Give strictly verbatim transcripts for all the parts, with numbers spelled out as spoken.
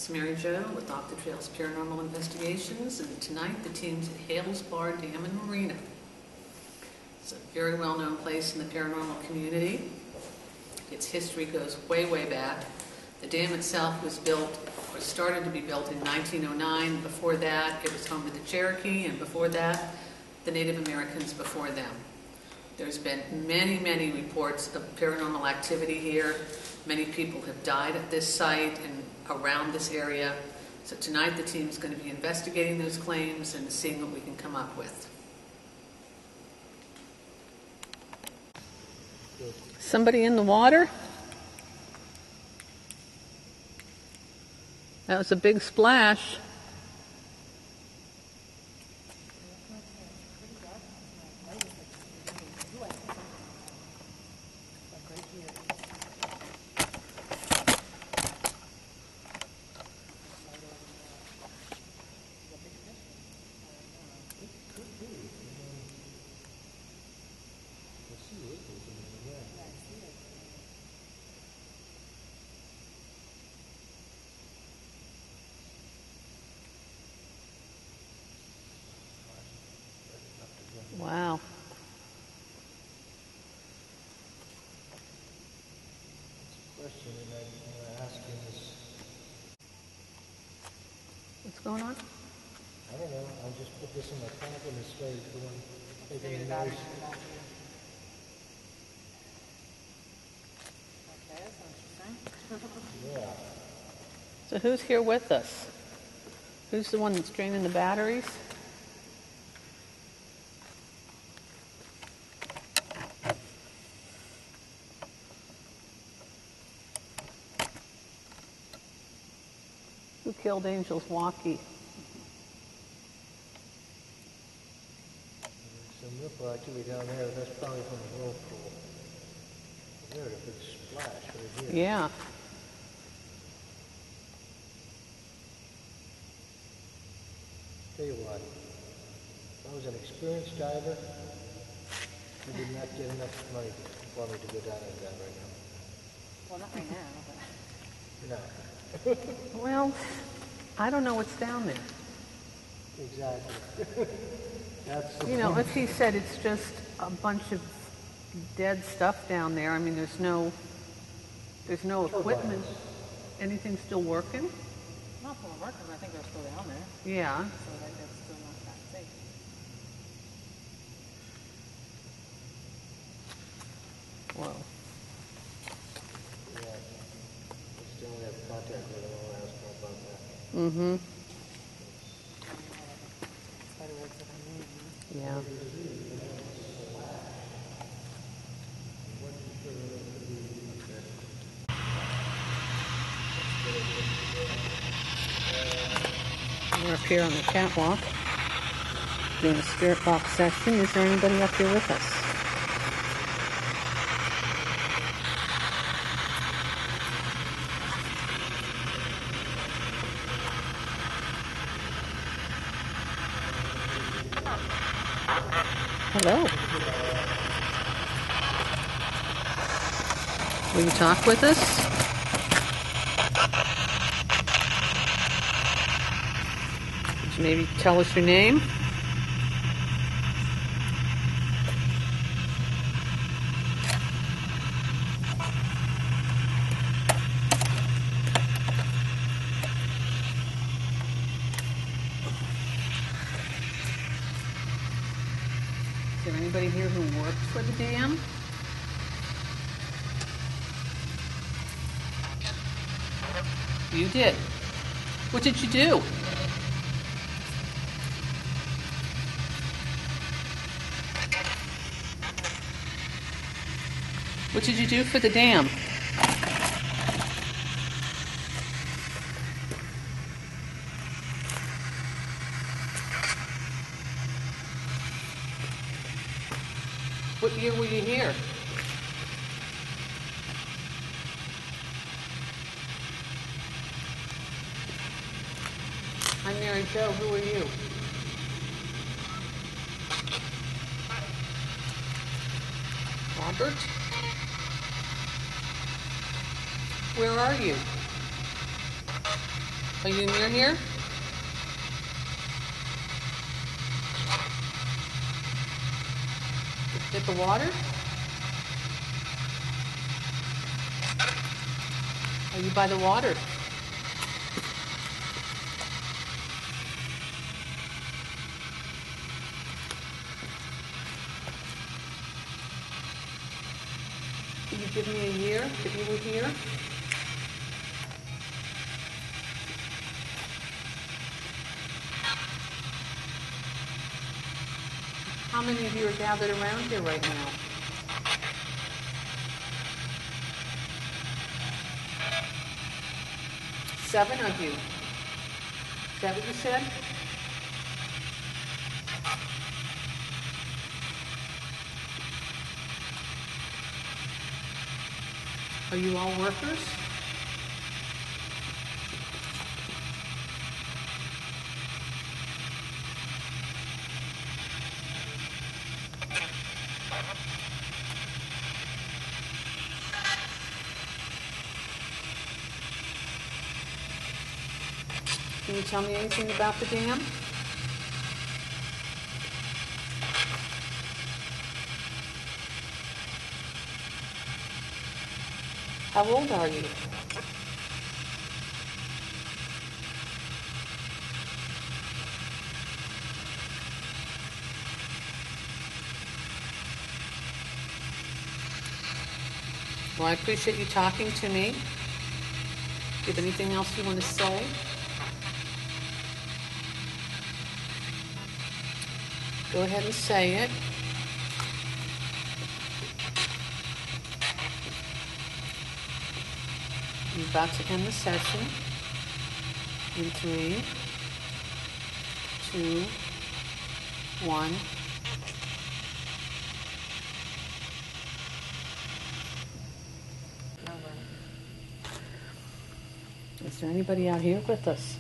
It's Mary Jo with Off the Trails Paranormal Investigations, and tonight the team's at Hales Bar Dam Marina. It's a very well-known place in the paranormal community. Its history goes way, way back. The dam itself was built, or started to be built in nineteen oh nine. Before that, it was home to the Cherokee, and before that, the Native Americans before them. There's been many, many reports of paranormal activity here. Many people have died at this site and around this area. So tonight the team's going to be investigating those claims and seeing what we can come up with. Somebody in the water? That was a big splash. Wow. Question and I want to ask you this. What's going on? I don't know. I just put this in my pocket and it started going, making a noise. Okay, that's interesting. Yeah. So who's here with us? Who's the one that's draining the batteries? Who killed Angel's walkie? There's some ripple activity down there. That's probably from the whirlpool. There's a big splash right here. Yeah. Tell you what, if I was an experienced diver, you would not get enough money for me to go down and dive right now. Well, not right now, but... No. Well, I don't know what's down there. Exactly. That's the You know, point. if he said it's just a bunch of dead stuff down there, I mean, there's no, there's no equipment. Anything still working? Not full of workers, I think they're still down there, Yeah. so that that's still not that safe. Whoa. Yeah. I still have contact with them. I'll ask them about that. Mm-hmm. Spider webs that come in, huh? Yeah. We're up here on the catwalk doing a spirit box session. Is there anybody up here with us? Hello. Will you talk with us? Could you maybe tell us your name? Is there anybody here who works for the dam? You did. What did you do? What did you do for the dam? What year were you here? I'm Mary Jo. Who are you? Robert? Where are you? Are you near here? Hit the water? Are you by the water? Can you give me a year that you were here? How many of you are gathered around here right now? Seven of you. Is that what you said? Are you all workers? Can you tell me anything about the dam? How old are you? Well, I appreciate you talking to me. Do you have anything else you want to say? Go ahead and say it. I'm about to end the session in three, two, one. Is there anybody out here with us?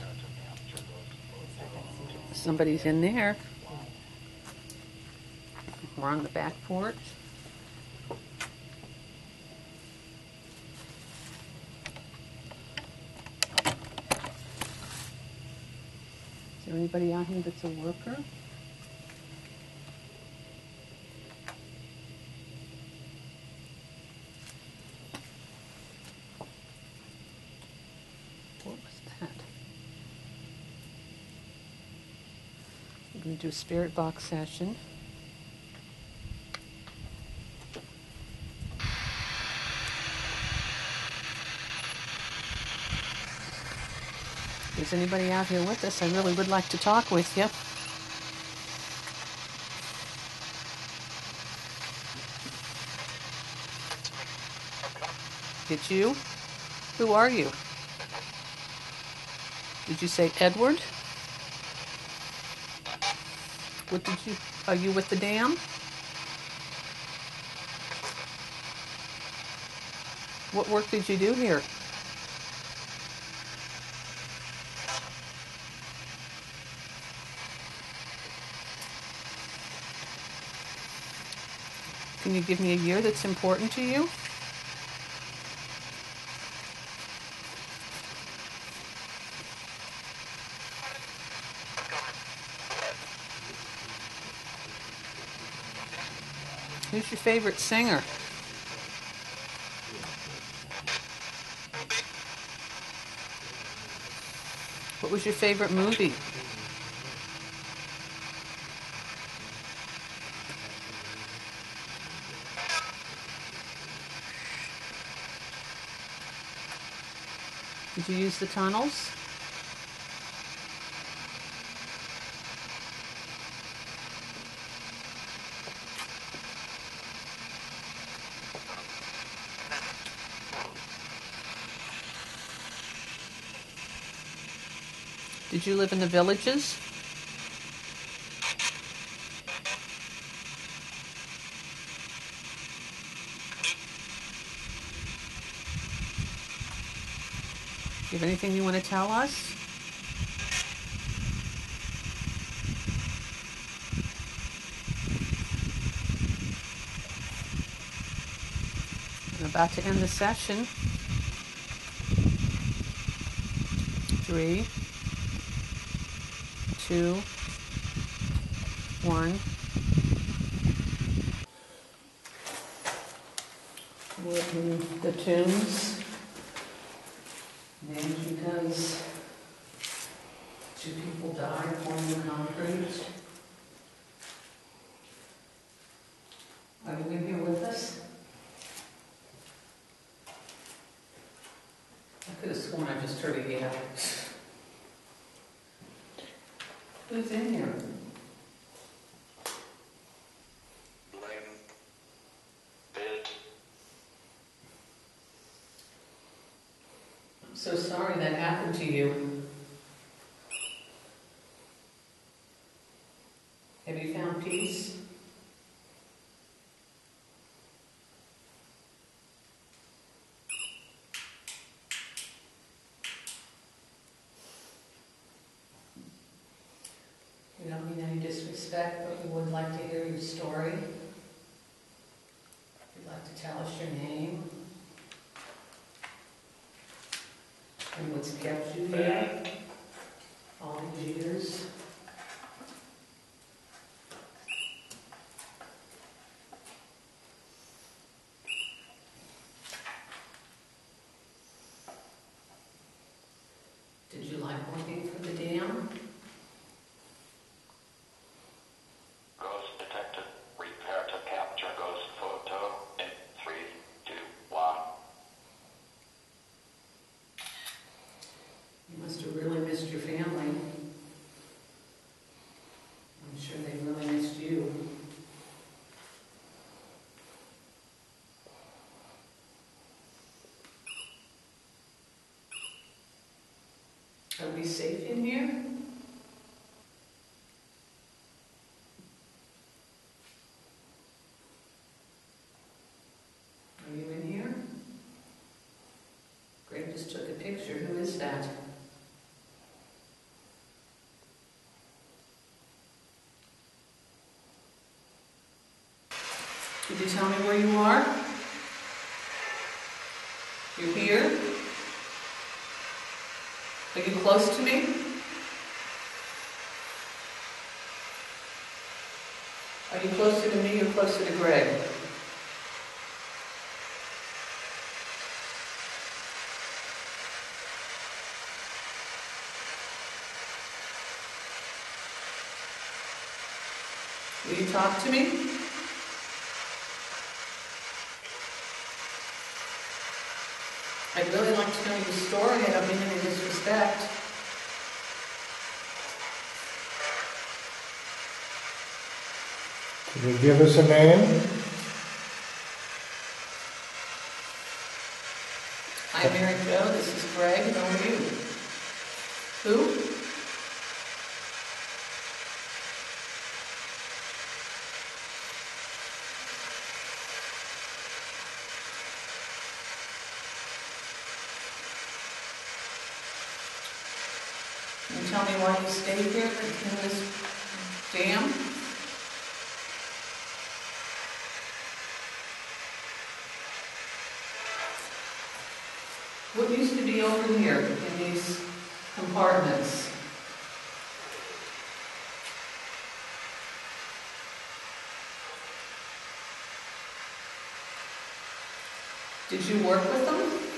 Somebody's in there. We're on the back porch. Is there anybody out here that's a worker? What was that? We're going to do a spirit box session. If there's anybody out here with us, I really would like to talk with you. Did you? Who are you? Did you say Edward? What did you, are you with the dam? What work did you do here? Can you give me a year that's important to you? Who's your favorite singer? What was your favorite movie? Did you use the tunnels? Did you live in the villages? Do you have anything you want to tell us? I'm about to end the session. If three, two, one. With the tombs, named because two people died pouring the concrete. Are you in here with us? I could have sworn I just heard a yeah. Who's in here? I'm so sorry that happened to you. Have you found peace? We don't mean any disrespect, but we would like to hear your story. If you'd like to tell us your name and what's kept you here all these years. Did you like working for the dam? Ghost detected, prepare to capture ghost photo in three, two, one. You must have really missed your family. I'm sure they really missed you. Are we safe in here? Are you in here? Greg just took a picture. Who is that? Could you tell me where you are? You're here? Are you close to me? Are you closer to me or closer to Greg? Will you talk to me? I'd really like to know your story. I don't mean any disrespect. Can you give us a name? Hi, Mary Jo. This is Greg. How are you? Who? Can you tell me why you stayed here in this dam? What used to be over here in these compartments? Did you work with them?